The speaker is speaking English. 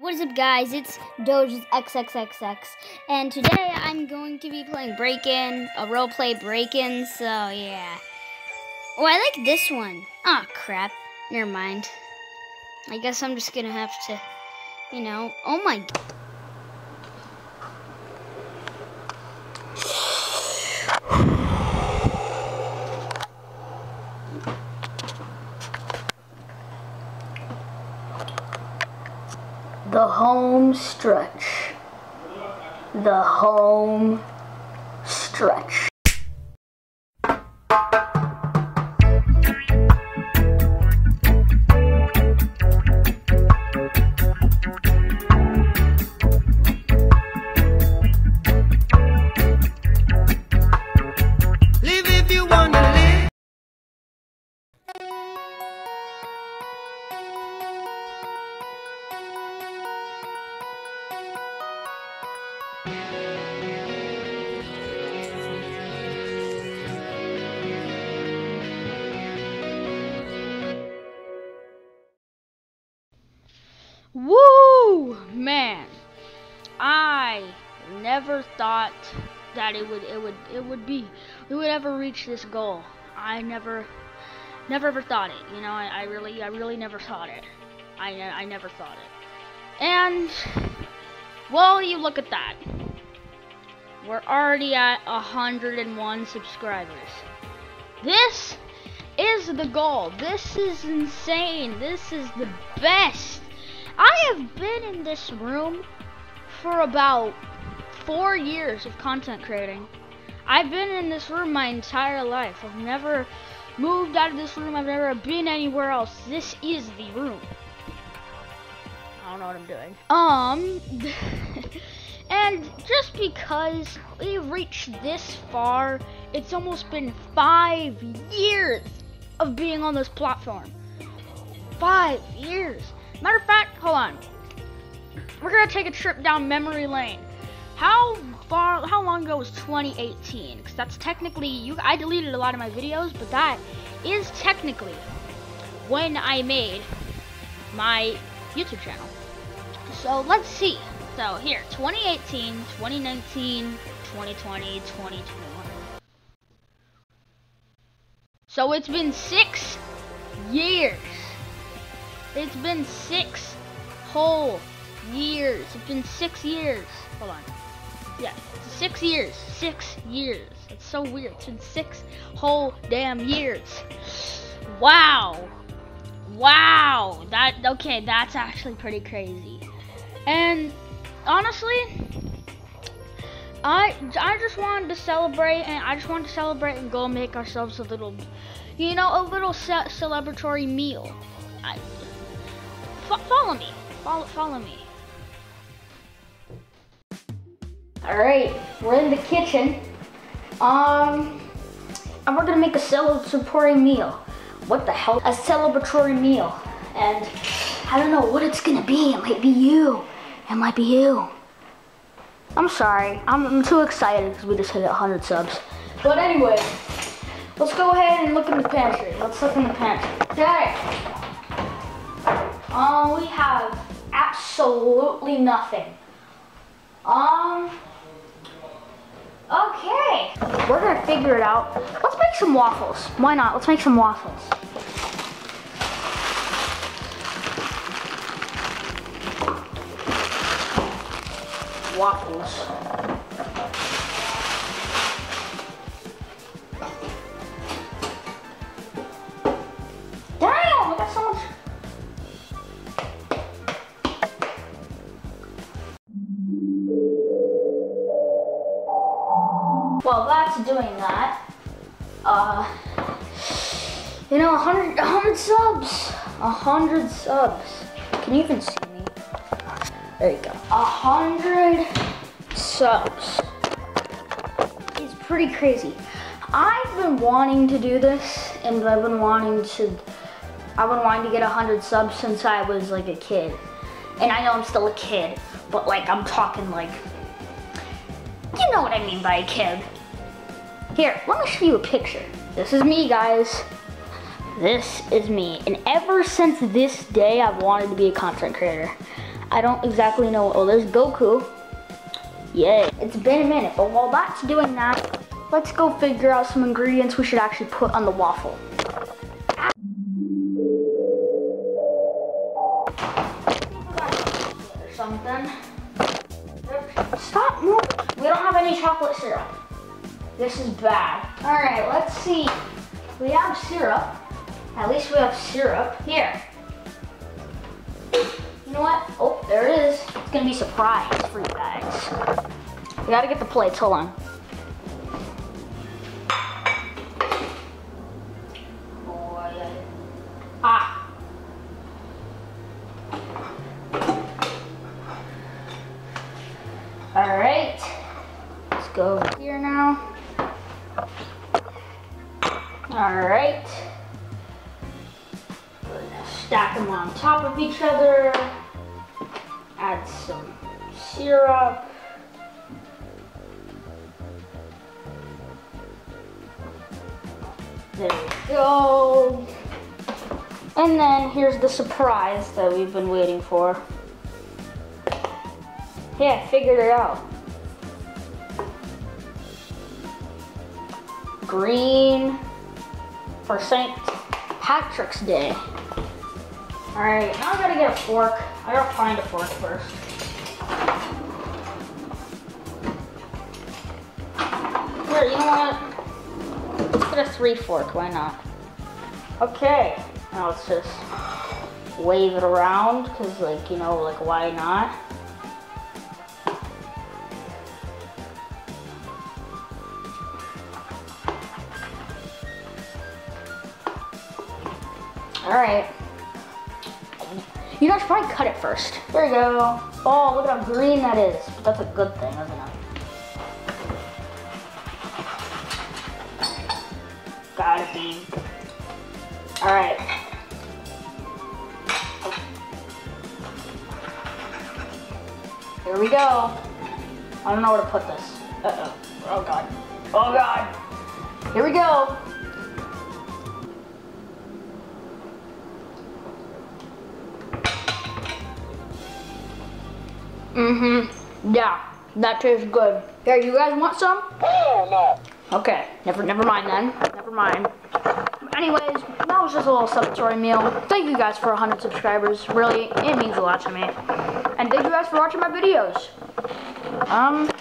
What is up, guys? It's Doge's XXXX, and today I'm going to be playing Break-In, a roleplay Break-In, so yeah. Oh, I like this one. Oh, crap. Never mind. I guess I'm just gonna have to, oh my god. The home stretch. The home stretch. Live if you wanna live. Woo! Man, I never thought that it would ever reach this goal. I never ever thought it. I really never thought it. I never thought it. And well, you look at that. We're already at 101 subscribers. This is the goal. This is insane. This is the best. I have been in this room for about 4 years of content creating. I've been in this room my entire life. I've never moved out of this room. I've never been anywhere else. This is the room. I don't know what I'm doing. And just because we've reached this far, it's almost been 5 years of being on this platform. 5 years. Matter of fact, hold on. We're gonna take a trip down memory lane. How long ago was 2018? Because that's technically, I deleted a lot of my videos, but that is technically when I made my YouTube channel. So let's see. So here, 2018, 2019, 2020, 2021. So it's been 6 years. It's been 6 whole years. It's been 6 years. Hold on. Yeah, 6 years. 6 years. It's so weird. It's been 6 whole damn years. Wow. Wow. That's actually pretty crazy. And honestly, I just wanted to celebrate, and go make ourselves a little, celebratory meal. Follow me. Follow me. Alright, we're in the kitchen. And we're gonna make a celebratory meal. What the hell? A celebratory meal. And I don't know what it's gonna be. It might be you. It might be you. I'm sorry. I'm too excited because we just hit 100 subs. But anyway, let's go ahead and look in the pantry. Let's look in the pantry. Okay. We have absolutely nothing. Okay. We're gonna figure it out. Let's make some waffles. Why not? Let's make some waffles. Waffles. Damn, I got so much. Well, that's doing that. 100 subs. 100 subs. Can you even see me? There you go. 100 subs. It's pretty crazy. I've been wanting to do this, and I've been wanting to get 100 subs since I was like a kid. And I know I'm still a kid, but like I'm talking like, you know what I mean by a kid. Here, let me show you a picture. This is me, guys. This is me. And ever since this day, I've wanted to be a content creator. I don't exactly know. Oh, there's Goku. Yay. It's been a minute, but while that's doing that, let's go figure out some ingredients we should actually put on the waffle. Or something. Stop moving. We don't have any chocolate syrup. This is bad. All right, let's see. We have syrup. At least we have syrup. Here. You know what? Oh, there it is. It's gonna be a surprise for you guys. We gotta get the plates, hold on. Oh, yeah. Ah. All right, let's go over here now. All right. We're gonna stack them on top of each other. Add some syrup. There we go. And then here's the surprise that we've been waiting for. Yeah, I figured it out. Green for St. Patrick's Day. All right, now I gotta get a fork. I gotta find a fork first. Here, you know what? Let's get a 3-fork, why not? Okay, now let's just wave it around, cause like, you know, like why not? All right. You know, I should probably cut it first. There you go. Oh, look at how green that is. But that's a good thing, isn't it? Gotta be. All right. Here we go. I don't know where to put this. Uh-oh. Oh, God. Oh, God. Here we go. Mm-hmm. Yeah, that tastes good. Here, you guys want some? Oh, no. Okay, never mind then. Never mind. Anyways, that was just a little celebratory meal. Thank you guys for 100 subscribers. Really, it means a lot to me. And thank you guys for watching my videos.